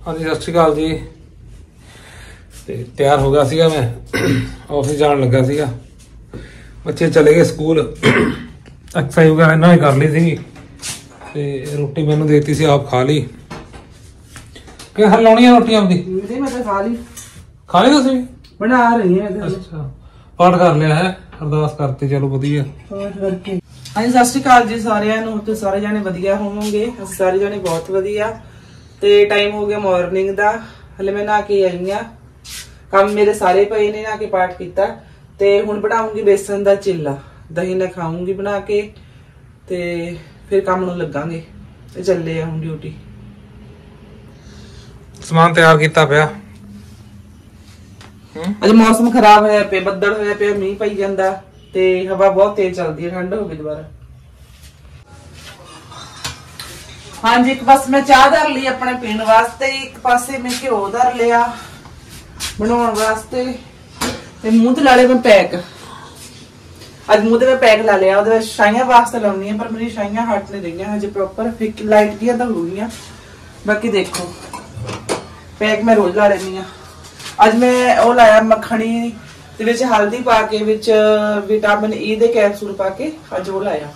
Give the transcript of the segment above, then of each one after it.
हाँ जी सत श्री अकाल जी। ते तैयार हो गया सीगा, मैं ऑफिस जान लगा सीगा। बच्चे चले गए स्कूल, एक्सरसाइज वगैरह इन्हों ने कर ली थी ते रोटी मैनू देती सी, आप खा ली। क्या हर लाउनी रोटी आपकी? मैं तो खा ली तुसीं भी? बना रही है। अच्छा पाठ कर लिया है, अरदास करते, चलो वधिया। हाँ जी सत श्री अकाल जी सारिਆਂ ਨੂੰ। ਤੇ ਸਾਰੇ ਜਾਣੇ ਵਧੀਆ ਹੋਵੋਗੇ, ਅਸੀਂ ਸਾਰੇ ਜਾਣੇ ਬਹੁਤ ਵਧੀਆ। ਤੇ ਟਾਈਮ ਹੋ ਗਿਆ ਮਾਰਨਿੰਗ ਦਾ, ਹਲੇ ਮੈਂ ਨਹਾ ਕੇ ਆਈ ਆ। ਕੰਮ ਮੇਰੇ ਸਾਰੇ ਪਏ ਨੇ, ਨਹਾ ਕੇ ਪਾਠ ਕੀਤਾ ਤੇ ਹੁਣ ਬਣਾਉਂਗੀ ਬੇਸਨ ਦਾ ਚਿੱਲਾ, ਦਹੀਂ ਨਾਲ ਖਾਉਂਗੀ ਬਣਾ ਕੇ ਤੇ ਫਿਰ ਕੰਮ ਨੂੰ ਲੱਗਾਂਗੇ ਤੇ ਚੱਲੇ ਆ ਹੁਣ ਡਿਊਟੀ। ਸਮਾਨ ਤਿਆਰ ਕੀਤਾ ਪਿਆ। ਅੱਜ ਮੌਸਮ ਖਰਾਬ ਹੋਇਆ ਪਿਆ, ਬੱਦਲ ਹੋਇਆ ਪਿਆ, ਮੀਂਹ ਪਈ ਜਾਂਦਾ ਤੇ ਹਵਾ ਬਹੁਤ ਤੇਜ਼ ਚੱਲਦੀ ਹੈ, ਠੰਡ ਹੋ ਗਈ ਦੁਬਾਰਾ। हाँ जी, एक बस मैं चाह धर ली अपने पीने वास्ते, एक पासे मैं घ्यो धर लिया बनाने वास्ते ते मुंह ते ला लिया मैं पैक। अज मुंह ते मैं पैक ला लिया, ओहदे विच छाइयां वास्ते लाउणी है, पर मेरी छाइयां हट नहीं रही हजे प्रॉपर, फिक लाइट दियां तां हो गईयां। बाकी देखो पैक मैं रोज ला लेनी आ। अज मैं ओ लाया मखनी ते विच हल्दी पा के, which vitamin E they capsule पा के अज ओ लाया।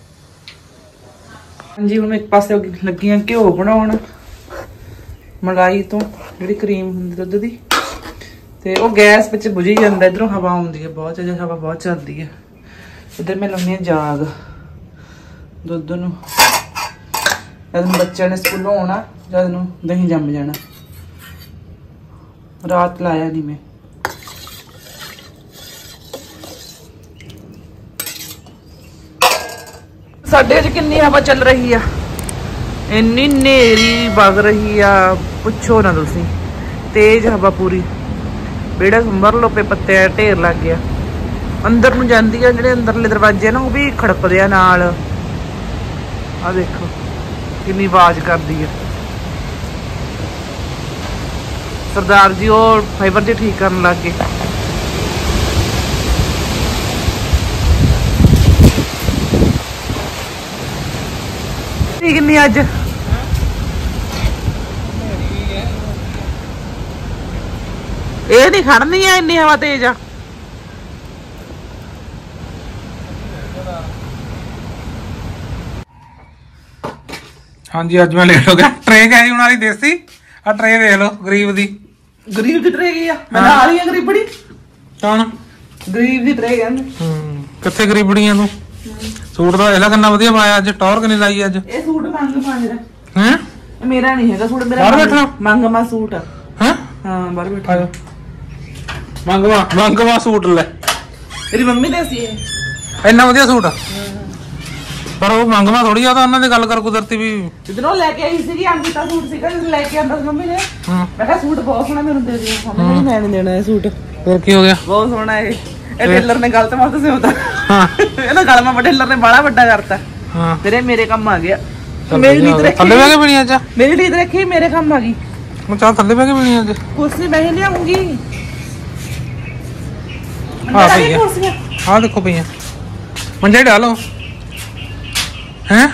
हाँ जी, हम एक पासे लगी हाँ घ्यो बनाउण मलाई तो जिहड़ी क्रीम हुंदी दुध दी, ते ओ गैस विच बुझी जांदा, इधरों हवा आउंदी है बहुत ज़्यादा, हवा बहुत चलदी है। इधर मैं लाउणी जाग दुध नूं, जद बच्चों ने स्कूलों आउणा, जद नूं दही जम जाना। रात लाया नहीं मैं। साडे अज किन्नी हवा चल रही है, इन्नी नेरी वग रही है, पुछो ना तुसी। तेज हवा पूरी, बेड़ा संभर लो पे, पत्ते ढेर लग गया। अंदर नूं जांदी है, जिहड़े अंदरले दरवाजे ना, वो भी खड़कदे आ नाल। आ देखो किन्नी आवाज करदी है। सरदार जी वो फाइबर जी ठीक करन लग गए। किन्नी अज ये नहीं खड़नी है, इन्नी हवा तेज आ। हाँ जी अज मैं लेट हो गया। ट्रे गई हुण वाली देसी, आ ट्रे देख लो गरीब दी। गरीब दी ट्रे गई आ, मैं नाल ही आ गरीबड़ी। कौन गरीब दी ट्रे कहंदे? कित्थे गरीबड़ी आ तू? सूट तो ਇਹਲਾ ਕਿੰਨਾ ਵਧੀਆ ਪਾਇਆ ਅੱਜ, ਟੌਰ ਕਿੰਨੀ ਲਾਈ ਅੱਜ। ਇਹ ਸੂਟ ਮੰਗ ਮੇਰਾ ਹੈ, ਮੇਰਾ ਨਹੀਂ ਹੈਗਾ ਸੂਟ, ਮੇਰਾ ਬਾਹਰ ਬੈਠਾ ਮੰਗਵਾ ਸੂਟ ਆ। ਹੈ ਹਾਂ ਬਾਹਰ ਬੈਠਾ ਮੰਗਵਾ ਸੂਟ ਲੈ। ਤੇਰੀ ਮੰਮੀ ਦੇ ਸੀ ਇਹ, ਇੰਨਾ ਵਧੀਆ ਸੂਟ ਪਰ ਉਹ ਮੰਗਵਾ ਥੋੜੀ ਆ, ਤਾਂ ਉਹਨਾਂ ਦੀ ਗੱਲ ਕਰ ਕੁਦਰਤੀ ਵੀ ਜਿੱਦਣੋਂ ਲੈ ਕੇ ਆਈ ਸੀਗੀ ਅੰਕਿਤਾ ਸੂਟ ਸੀਗਾ, ਜਦੋਂ ਲੈ ਕੇ ਆਂਦਾ ਸੀ ਮੰਮੀ ਨੇ, ਮੈਂ ਕਿਹਾ ਸੂਟ ਬਹੁਤ ਸੋਹਣਾ ਮੈਨੂੰ ਦੇ ਦਿਓ। ਮੰਮੀ ਨੇ ਮੈਂ ਨਹੀਂ ਦੇਣਾ ਇਹ ਸੂਟ। ਫਿਰ ਕੀ ਹੋ ਗਿਆ? ਬਹੁਤ ਸੋਹਣਾ ਇਹ ਟੇਲਰ ਨੇ ਗਲਤ ਮਾਰਤਾ ਸੀ ਉਹਦਾ। ਇਹਦਾ ਗਲਮਾ ਟੇਲਰ ਨੇ ਬਾਲਾ ਵੱਡਾ ਕਰਤਾ। ਹਾਂ ਫਿਰ ਇਹ ਮੇਰੇ ਕੰਮ ਆ ਗਿਆ। ਮੇਰੀ ਲੀਡ ਰੱਖੀ, ਥੱਲੇ ਬਹਿ ਕੇ ਪੀਣੀ ਅੱਜ? ਮੇਰੀ ਲੀਡ ਰੱਖੀ, ਮੇਰੇ ਕੰਮ ਆ ਗਈ। ਮੈਂ ਚਾਹ ਥੱਲੇ ਬਹਿ ਕੇ ਪੀਣੀ ਅੱਜ? ਕੁਰਸੀ ਮੈਂ ਹੀ ਲਿਆਉਂਗੀ। ਹਾਂ ਭਈਆ ਹਾਂ ਦੇਖੋ ਭਈਆ ਮੰਜੇ ਡਾਲੋ। ਹੈ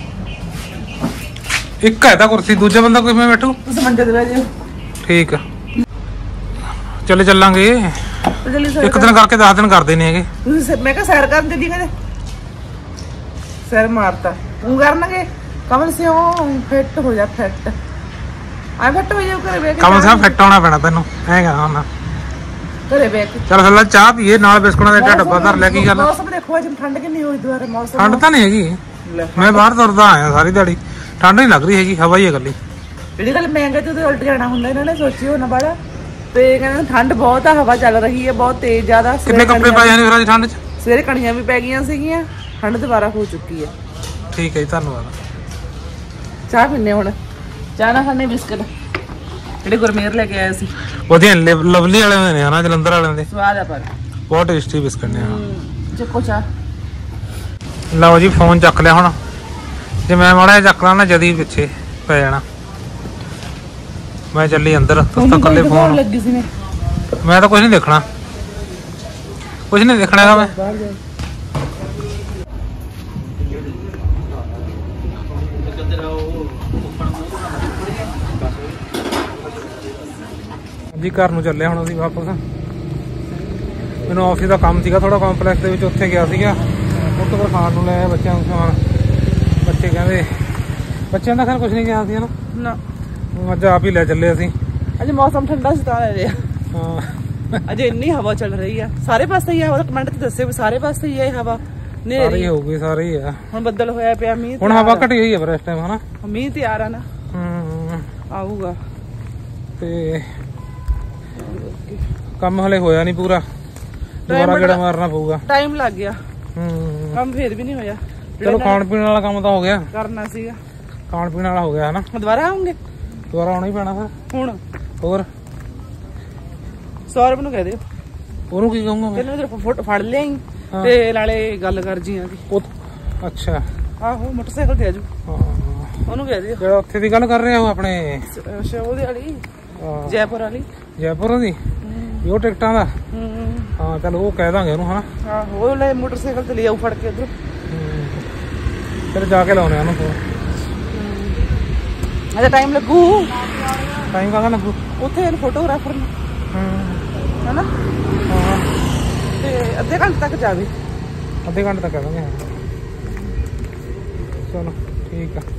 ਇੱਕ ਹੈ ਤਾਂ ਕੁਰਸੀ, ਦੂਜਾ ਬੰਦਾ ਕੋਈ ਮੈਂ ਬੈਠੂ? ਤੁਸੀਂ ਮੰਜੇ ਤੇ ਬਹਿ ਜਾਓ। ਠੀਕ ਆ ਚਲੇ ਚੱਲਾਂਗੇ ਇੱਕ ਦਿਨ ਕਰਕੇ 10 ਦਿਨ ਕਰਦੇ ਨੇ ਹੈਗੇ। ਤੁਸੀਂ ਮੈਂ ਕਿਹਾ ਸੈਰ ਕਰਨ ਦੀ ਕਹਿੰਦੇ ਸੈਰ ਮਾਰਤਾ ਤੂੰ ਕਰਨਗੇ। ਕਮਲ ਸਿਓ ਫਿੱਟ ਹੋ ਜਾ, ਫਿੱਟ ਆ, ਫਿੱਟ ਹੋ ਜਾ ਘਰੇ ਬੈਠ ਕੇ। ਕਮਲ ਸਿਓ ਫਿੱਟ ਹੋਣਾ ਪੈਣਾ ਤੈਨੂੰ, ਐ ਕਹਾਂ ਹੁਣ ਘਰੇ ਬੈਠ ਕੇ। ਚੱਲ ਹੱਲਾ ਚਾਹ ਪੀਏ ਨਾਲ ਬਿਸਕੁਟਾਂ ਦਾ ਡੱਬਾ ਧਰ ਲੈ। ਕੀ ਗੱਲ ਮੌਸਮ ਦੇਖੋ ਅੱਜ ਠੰਡ ਕਿੰਨੀ ਹੋਈ ਦੁਆਰੇ। ਮੌਸਮ ਠੰਡ ਤਾਂ ਨਹੀਂ ਹੈਗੀ, ਮੈਂ ਬਾਹਰ ਤੁਰਦਾ ਆਇਆ ਸਾਰੀ ਦਿਹਾੜੀ, ਠੰਡ ਨਹੀਂ ਲੱਗ ਰਹੀ ਹੈਗੀ, ਹਵਾ ਹੀ ਹੈ ਇਕੱਲੀ। ਜਿਹੜੀ ਗੱਲ ਮੈਂ ਕਹਿੰਦੀ ਉਹਦੇ ਉਲਟ ਜਾਣਾ ਹੁੰਦਾ, ਇਹਨਾਂ ਨੇ ਸੋਚੀ ਹੋਣਾ ਬਾੜਾ। ਤੇ ਕਹਿੰਦੇ ਠੰਡ ਬਹੁਤ ਆ, ਹਵਾ ਚੱਲ ਰਹੀ ਹੈ ਬਹੁਤ ਤੇਜ਼ ਜ਼ਿਆਦਾ। ਕਿੰਨੇ ਕੱਪੜੇ ਪਾਏ ਨੇ ਫਿਰ ਅੱਜ ਠੰਡ 'ਚ? ਸਵੇਰੇ ਕਣੀਆਂ ਵੀ ਪੈ ਗਈਆਂ ਸੀਗੀਆਂ, ਠੰਡ ਦੁਬਾਰਾ ਹੋ ਚੁੱਕੀ ਹੈ। ਠੀਕ ਹੈ ਜੀ, ਧੰਨਵਾਦ। ਚਾਹ ਪੀਨੇ ਹੁਣ, ਚਾਹ ਨਾ ਖਾਣੇ ਬਿਸਕਟ ਜਿਹੜੇ ਗੁਰਮੇਰ ਲੈ ਕੇ ਆਇਆ ਸੀ। ਵਧੀਆ ਲਵਲੀ ਵਾਲੇ ਨੇ ਹਨਾ, ਜਲੰਧਰ ਵਾਲਿਆਂ ਦੇ ਸਵਾਦ ਆ, ਪਰ ਬਹੁਤ ਟੇਸਟੀ ਬਿਸਕਟ ਨੇ। ਚੱਕੋ ਚਾਹ। ਲਓ ਜੀ ਫੋਨ ਚੱਕ ਲਿਆ ਹੁਣ, ਜੇ ਮੈਂ ਮਾੜਾ ਜਿਹਾ ਚੱਕ ਲਾਂ ਨਾ ਜਦੀ ਪਿੱਛੇ ਪੈ ਜਾਣਾ। मैं चली अंदर, तुस तो कल्ले फोन लगी सी। मैं तो कुछ नहीं देखना, कुछ नहीं देखना है मैं। ਜੀ ਘਰ ਨੂੰ ਚੱਲੇ ਹੁਣ ਅਸੀਂ ਵਾਪਸ। ਮੈਨੂੰ ਆਫਿਸ ਦਾ ਕੰਮ ਸੀਗਾ ਥੋੜਾ ਕੰਪਲੈਕਸ ਦੇ ਵਿੱਚ, ਉੱਥੇ ਗਿਆ ਸੀਗਾ। ਉੱਥੇ ਫਿਰ ਖਾਣ ਨੂੰ ਲੈ ਬੱਚਿਆਂ ਨੂੰ ਸਮਾਨ। ਬੱਚੇ ਕਹਿੰਦੇ, ਬੱਚਿਆਂ ਦਾ ਖੈਰ ਕੁਛ ਨਹੀਂ ਕਿਹਾ ਸੀ ਹਨਾ ਨਾ, ਅੱਜ ਆਪ ਹੀ ਲੈ ਚੱਲੇ ਅਸੀਂ। ਅੱਜ ਮੌਸਮ ਠੰਡਾ ਸੀ ਤਾਂ ਲੈ ਲਿਆ। ਹਾਂ ਅਜੇ ਇੰਨੀ ਹਵਾ ਚੱਲ ਰਹੀ ਆ, ਸਾਰੇ ਪਾਸੇ ਹੀ ਆ। ਉਹ ਕਮੈਂਟ 'ਚ ਦੱਸਿਓ ਵੀ ਸਾਰੇ ਪਾਸੇ ਹੀ ਆ ਇਹ ਹਵਾ। ਸਾਰੀ ਹੋਊਗੀ, ਸਾਰੇ ਹੀ ਆ। ਹੁਣ ਬੱਦਲ ਹੋਇਆ ਪਿਆ, ਮੀਂਹ ਹੁਣ ਹਵਾ ਘਟੀ ਹੋਈ ਆ ਪਰ ਇਸ ਟਾਈਮ ਹਨਾ, ਮੀਂਹ ਤਿਆਰ ਆ ਨਾ, ਆਊਗਾ। ਤੇ ਕੰਮ ਹਲੇ ਹੋਇਆ ਨਹੀਂ ਪੂਰਾ, ਦੁਬਾਰਾ ਗੇੜਾ ਮਾਰਨਾ ਪਊਗਾ। ਟਾਈਮ ਲੱਗ ਗਿਆ, ਕੰਮ ਫੇਰ ਵੀ ਨਹੀਂ ਹੋਇਆ। ਚਲੋ ਖਾਣ ਪੀਣ ਵਾਲਾ ਕੰਮ ਤਾਂ ਹੋ ਗਿਆ, ਕਰਨਾ ਸੀਗਾ। ਖਾਣ ਪੀਣ ਵਾਲਾ ਹੋ ਗਿਆ ਹਨਾ। ਦੁਬਾਰਾ ਆਉਂਗੇ? ਦੁਬਾਰਾ ਆਉਣਾ ਹੀ ਪੈਣਾ ਫਿਰ ਹੁਣ। ਹੋਰ ਸੌਰਵ ਨੂੰ ਕਹਿ ਦਿਓ, ਉਹਨੂੰ ਕੀ ਕਹੂੰਗਾ ਮੈਂ? ਤੈਨੂੰ ਫੋਟੋ ਫੜ ਲਿਆਈ ਤੇ ਨਾਲੇ ਗੱਲ ਕਰ ਜੀ ਆ। ਅੱਛਾ ਆਹੋ, ਮੋਟਰਸਾਈਕਲ ਤੇ ਆਜੂ। ਉਹਨੂੰ ਕਹਿ ਦਿਓ ਜਿਹੜਾ ਉੱਥੇ ਦੀ ਗੱਲ ਕਰ ਰਹੇ ਆ, ਉਹ ਆਪਣੇ ਉਹਦੇ ਵਾਲੀ, ਜੈਪੁਰ ਵਾਲੀ, ਜੈਪੁਰ ਦੀ ਉਹ ਟਿਕਟਾਂ ਦਾ। ਹਾਂ ਚਲ ਉਹ ਕਹਿ ਦਾਂਗੇ ਉਹਨੂੰ ਹਨਾ। ਆਹੋ, ਉਹ ਲੈ ਮੋਟਰਸਾਈਕਲ ਤੇ ਲੈ ਆਊ ਫੜ ਕੇ ਉਧਰ। ਚਲ ਜਾ ਕੇ ਲਾਉਣੇ ਉਹਨੂੰ ਫੋਨ। ਅਜੇ ਟਾਈਮ ਲੱਗੂ। ਟਾਈਮ ਕਾਹਦਾ ਲੱਗੂ? ਉੱਥੇ ਫੋਟੋਗ੍ਰਾਫਰ ਨੂੰ ਹਨਾ, ਤੇ ਅੱਧੇ ਘੰਟੇ ਤੱਕ ਜਾਵੇ। ਅੱਧੇ ਘੰਟੇ ਤੱਕ ਕਹਿ ਦਾਂਗੇ। ਚਲੋ ਠੀਕ ਆ।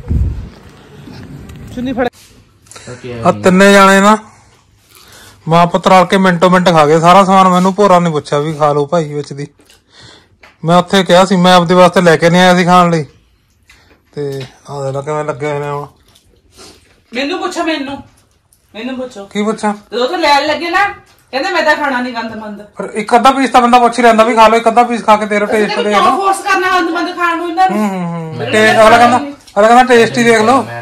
ਚੁੰਨੀ ਫੜ। ਆ ਤਿੰਨੇ ਜਾਣੇ ਨਾ ਮਾਂ ਪੁੱਤ ਰਲ ਕੇ ਮਿੰਟੋ ਮਿੰਟ ਖਾ ਗਏ ਸਾਰਾ ਸਮਾਨ। ਮੈਨੂੰ ਭੋਰਾ ਨੇ ਪੁੱਛਿਆ ਵੀ ਖਾ ਲਓ ਭਾਈ ਵਿੱਚ ਦੀ। ਮੈਂ ਉੱਥੇ ਕਿਹਾ ਸੀ ਮੈਂ ਆਪਦੇ ਵਾਸਤੇ ਲੈ ਕੇ ਨਹੀਂ ਆਇਆ ਸੀ ਖਾਣ ਲਈ। ਤੇ ਆਹ ਦੇਖ ਕਿਵੇਂ ਲੱਗੇ ਹੋਏ ਨੇ ਹੁਣ। ਮੈਨੂੰ ਪੁੱਛੋ, ਮੈਨੂੰ ਪੁੱਛੋ। ਕੀ ਪੁੱਛਾਂ? ਜਦੋਂ ਤੇ ਲੈਣ ਲੱਗੇ ਨਾ, ਕਹਿੰਦੇ ਮੈਂ ਤਾਂ ਖਾਣਾ ਨਹੀਂ ਗੰਦਮੰਦ। ਪਰ ਇੱਕ ਅੱਧਾ ਪੀਸ ਤਾਂ ਬੰਦਾ ਪੁੱਛ ਹੀ ਲੈਂਦਾ ਵੀ ਖਾ ਲਓ, ਇੱਕ ਅੱਧਾ ਪੀਸ ਖਾ ਕੇ ਤੇਰਾ ਟੇਸਟ ਦੇ। ਕਿਉਂ ਫੋਰਸ ਕਰਨਾ ਗੰਦਮੰਦ ਖਾਣ ਨੂੰ ਇਹਨਾਂ ਨੂੰ? ਅਗਲਾ ਕਹਿੰਦਾ ਟੇਸਟ ਹੀ ਦੇਖ ਲਓ।